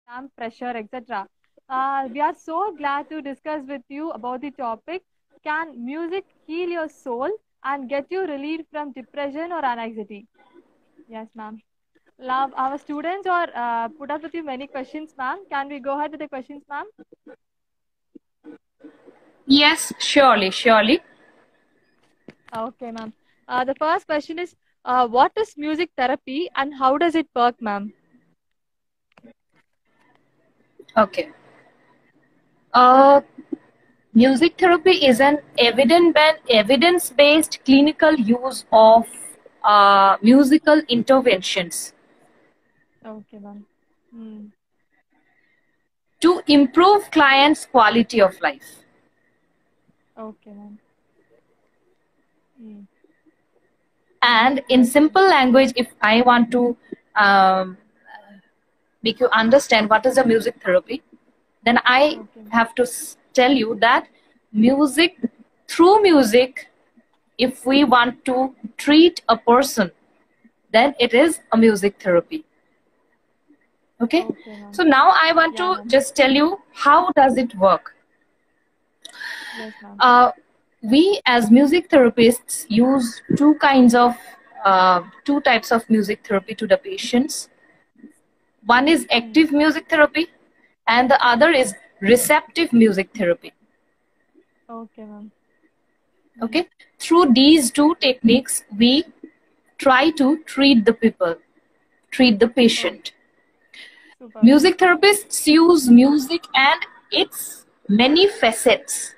exam pressure, etc. We are so glad to discuss with you about the topic. Can music heal your soul and get you relieved from depression or anxiety? Yes, ma'am. Love, our students are put up with you many questions, ma'am. Can we go ahead with the questions, ma'am? Yes, surely, surely. Okay, ma'am. The first question is, what is music therapy and how does it work, ma'am? Okay. Uh, Music therapy is an evidence-based clinical use of musical interventions Okay, ma'am. Hmm. to improve clients' quality of life. Okay, ma'am. Hmm. And in Yes, ma'am. simple language, if I want to um, make you understand what is a music therapy, then I Okay, ma'am. have to tell you that music, through music, if we want to treat a person, then it is a music therapy. Okay, Okay, ma'am. so now I want Yeah, to ma'am. just tell you how does it work. Yes, ma'am. uh, we as music therapists use two types of music therapy to the patients. One is Hmm. active music therapy and the other is receptive music therapy. Okay, ma'am. Hmm. Okay, through these two techniques we try to treat the people, treat the Oh, patient. super, ma'am. Music therapists use music and its many facets.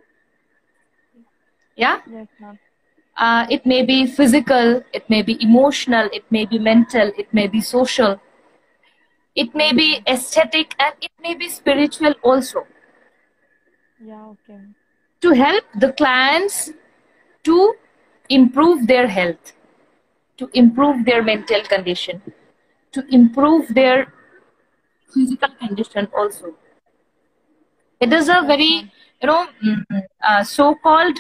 Yeah, Yes, ma'am. it may be physical, it may be emotional, it may be mental, it may be social, it may Okay, be ma'am. aesthetic, and it may be spiritual also, Yeah, okay, ma'am. to help the clients to improve their health, to improve their mental condition, to improve their physical condition also. It is a Yes, very, ma'am. so-called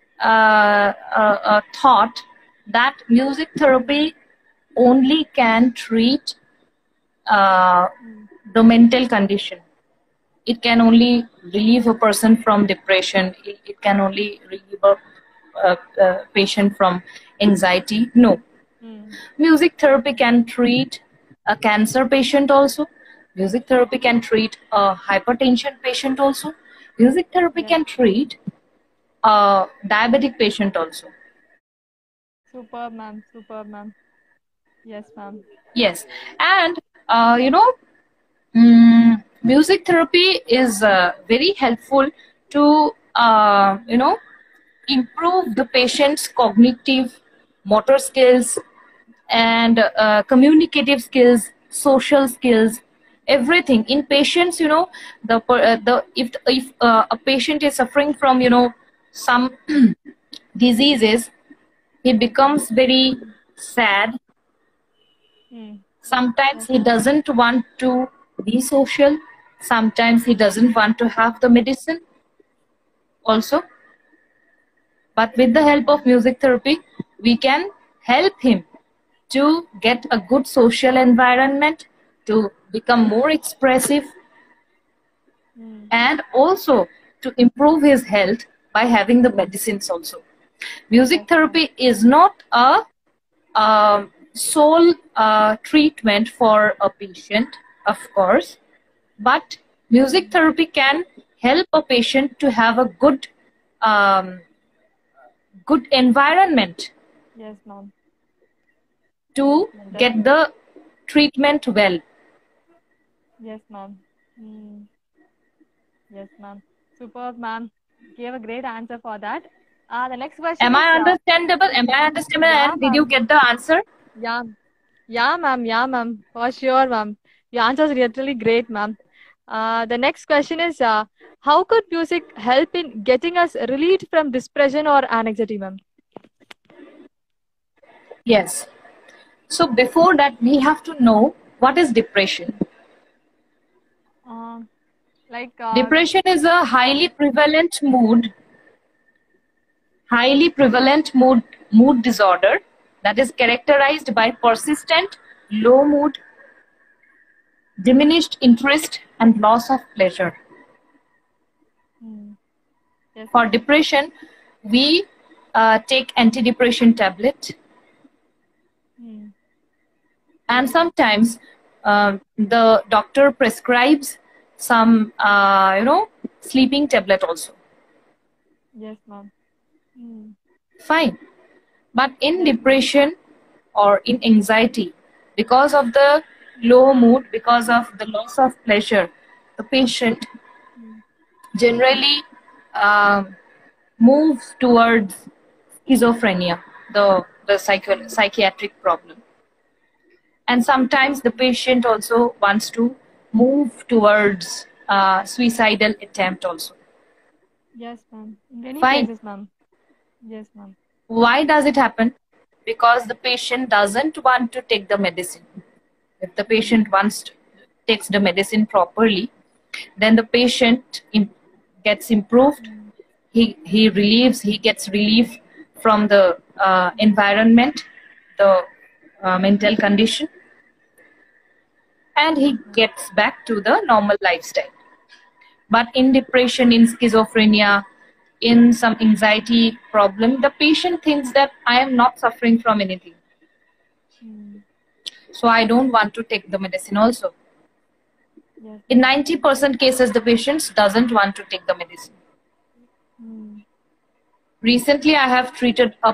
thought that music therapy only can treat uh, Hmm. the mental condition. It can only relieve a person from depression. It can only relieve a patient from anxiety. No, Hmm. music therapy can treat a cancer patient also. Music therapy can treat a hypertension patient also. Music therapy Yes, can treat a diabetic patient also. superb, ma'am. Superb, ma'am. Yes, ma'am. Yes, and you know, music therapy is very helpful to improve the patient's cognitive, motor skills, and communicative skills, social skills, everything in patients. The if a patient is suffering from some diseases, he becomes very Hmm. sad. Hmm. Sometimes Yes, he ma'am. doesn't want to be social. Sometimes he doesn't want to have the medicine also. But with the Yes, help of ma'am. music therapy, we can help him to get a good social environment, to become more expressive, Hmm. and also to improve his health by having the medicines also. Music Yes, ma'am. therapy is not a sole treatment for a patient, of course, but music Hmm. therapy can help a patient to have a um, good environment Yes, ma'am. Yes, to ma'am. get Definitely. the treatment well. Yes, ma'am. Hmm. Yes, ma'am. Superb, ma'am. Gave a great answer for that. The next question Am is, I understandable? Am I understandable? yeah, And did you ma'am. get the answer? Yeah, yeah, ma'am. Yeah, ma'am. For sure, ma'am. Your answer is really great, ma'am. The next question is, how could music help in getting us relieved from depression or anxiety, ma'am? Yes. So before that, we have to know what is depression. Uh, like, Depression is a highly prevalent mood disorder that is characterized by persistent low mood, diminished interest and loss of pleasure. Yes, For ma'am. depression, we take antidepressant tablet, and sometimes the doctor prescribes some sleeping tablet also. Yes, ma'am. Fine. But in depression or in anxiety, because of the low mood, because of the loss of pleasure, the patient generally moves towards schizophrenia, the psychiatric problem. And sometimes the patient also wants to move towards suicidal attempt also. Yes, ma'am. In many Fine. cases, ma'am. Yes, ma'am. Why does it happen? Because the patient doesn't want to take the medicine. If the patient takes the medicine properly, then the patient gets improved. He gets relief from the environment, the mental condition, and he gets back to the normal lifestyle. But in depression, in schizophrenia, in some anxiety problem, the patient thinks that I am not suffering from anything. So I don't want to take the medicine also. Yes. In 90% cases, the patient doesn't want to take the medicine. Recently, I have treated a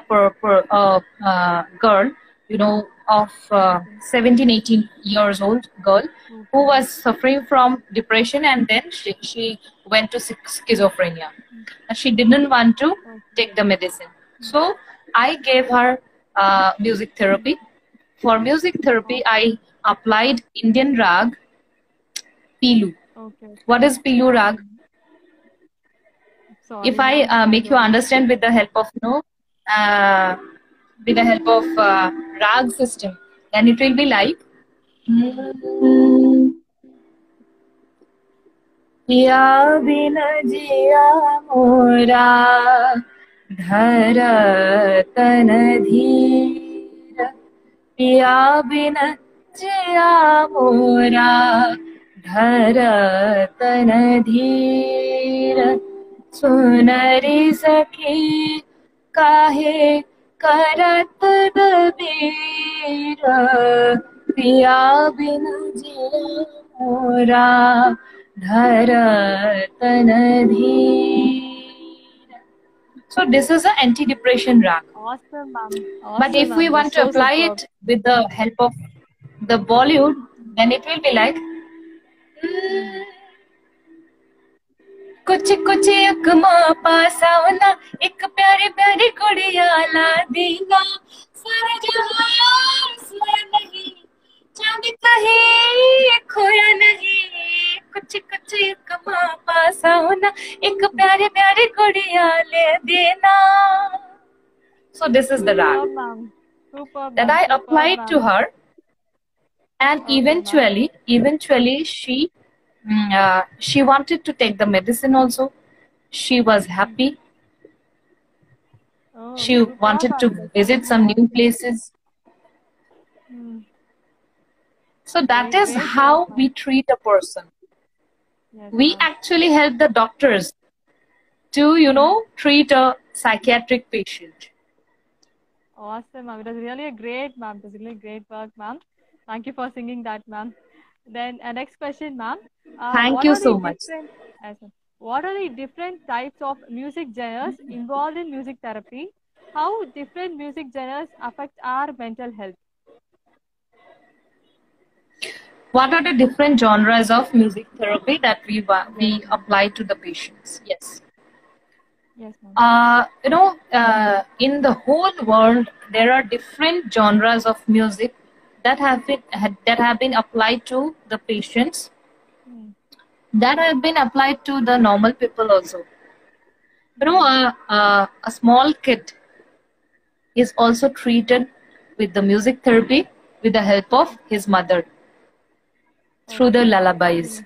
girl, of 17, 18 years old girl who was suffering from depression, and then she went to schizophrenia. And she didn't want to take the medicine. So I gave her music therapy. For music therapy, I applied Indian rag, Pilu. What is Pilu rag? Sorry, If I make you understand with the help of rag system, then it will be like पिया बिन जिया मोरा धर तन धीर पिया बिन जिया मोरा धर तन धीर सुनरी सखी काहे करत दबीर पिया बिन जिया मोरा धर तन धीर. So this is an anti-depression rag. Awesome, ma'am. Awesome, but if we want to apply it with the help of the Bollywood, then it will be like कुछ कुछ अकमा पासावना एक प्यारे प्यारे कुड़िया ला देना सारा जहां सोया नहीं चांद कहीं खोया नहीं कुछ कुछ अकमा पासावना एक प्यारे प्यारे कुड़िया ले देना. So this is the rag that I applied to her, and eventually she wanted to take the medicine also. She was happy. She wanted to visit some new places. So that is how we treat a person. We actually help the doctors to, treat a psychiatric patient. Awesome, ma'am. It was really a great, ma'am. It was really great work, ma'am. Thank you for singing that, ma'am. Then next question, ma'am. Thank you so much. What are the different types of music genres involved in music therapy? How different music genres affect our mental health? What are the different genres of music therapy that we apply to the patients? Yes. Yes, ma'am. In the whole world, there are different genres of music that have been applied to the patients, that have been applied to the normal people also. A small kid is also treated with the music therapy with the help of his mother through the lullabies.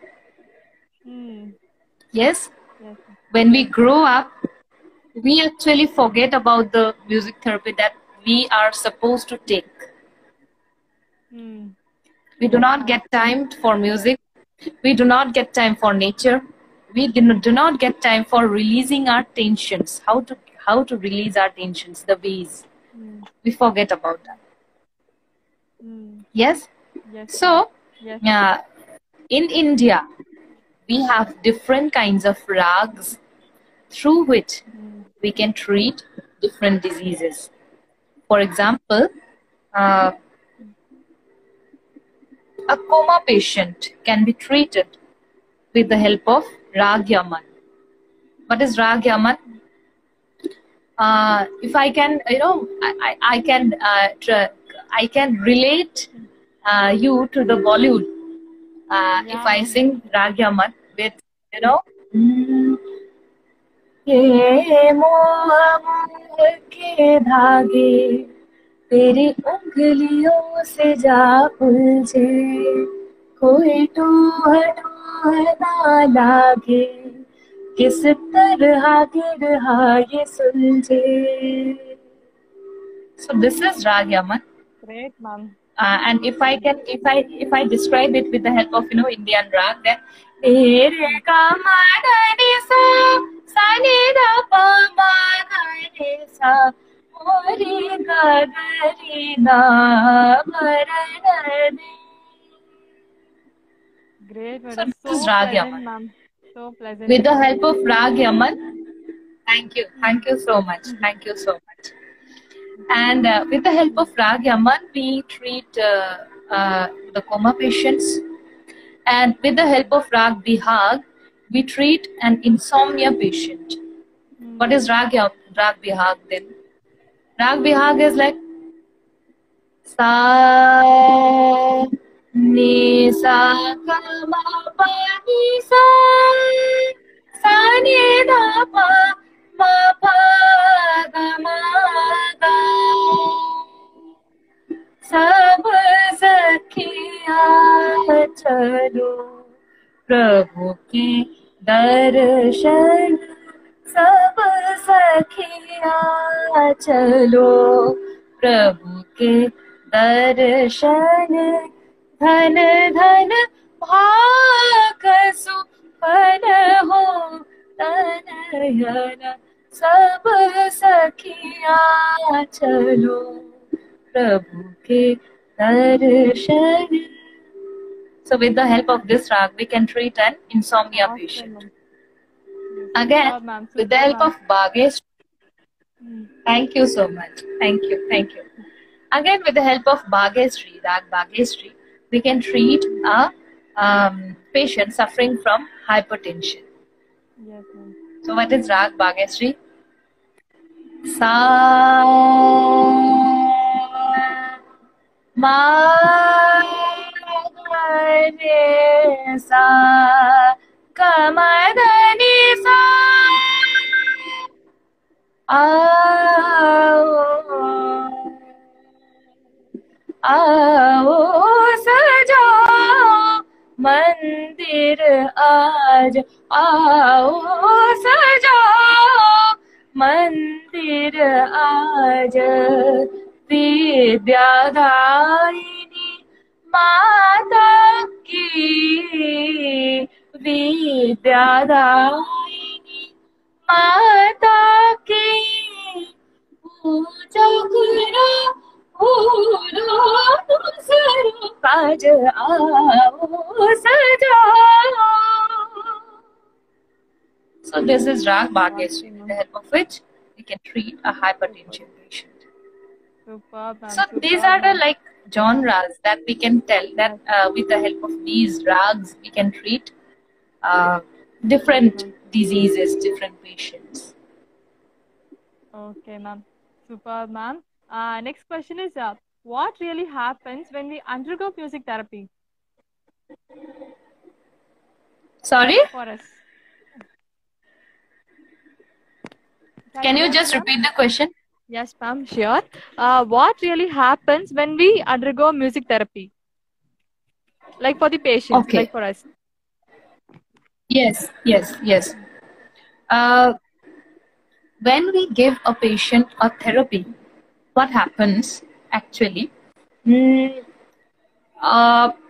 Yes? When we grow up, we actually forget about the music therapy that we are supposed to take. We do not get time for music. We do not get time for nature. We do not get time for releasing our tensions. How to release our tensions, the ways. Mm. We forget about that. Mm. Yes? Yes. So, Yes. in India, we have different kinds of rags through which Mm. we can treat different diseases. For example, a coma patient can be treated with the help of Rag Yaman. What is Rag Yaman? If I can, I can relate you to the Bollywood. If I Yeah. sing Rag Yaman with, ये मोह मोह के धागे तेरी उंगलियों से जा उलझे कोई टूह टूह ना लागे किस तरह गिरहा ये सुलझे. So this is Rag Yaman. Great, ma'am. And if I describe it with the help of Indian rag, then re ga ma da ni sa ni da pa ma da ni sa mo re ga ga ri na ma ra na ni. Great. So Madam. this is So Rag pleasant, Yaman. ma'am. So pleasant. With the help of Rag Yaman, thank you so much, thank you so much. And with the help of Rag Yaman, we treat the coma patients. And with the help of Rag Bihag, we treat an insomnia patient. What is Rag Bihag then? Rag Bihag is like sa ni sa ka ma pa ni sa sa ni da pa ma pa ga ma ga सब सखिया चलो प्रभु के दर्शन सब सखिया चलो प्रभु के दर्शन धन धन भाग सुफल हो तनयन सब सखिया चलो प्रभु के दर्शन. So with the help of this rag, we can treat an insomnia patient. Again, with the help of Bhageshri. Thank you so much. Thank you. Again, with the help of Bhageshri, Rag Bhageshri, we can treat a patient suffering from hypertension. Yes, ma'am. So what is Rag Bhageshri? Sa ma re sa ga ma da ni sa आओ सजाओ मंदिर आज आओ सजाओ मंदिर आज विद्यादायिनी माता की विद्यादायिनी माता की पूजा करो काज आओ सजाओ. So this is Rag Bhageshri, with the help of which we can treat a hypertension patient. Superb, ma'am. So these are the like genres that we can tell that with the help of these rags we can treat different diseases, different patients. Okay, ma'am. Superb, ma'am. Next question is, what really happens when we undergo music therapy? Sorry? For us. Can you just repeat the question? Yes, ma'am, sure. What really happens when we undergo music therapy? Like for the patients, Okay. like for us. Yes. When we give a patient a therapy, what happens actually?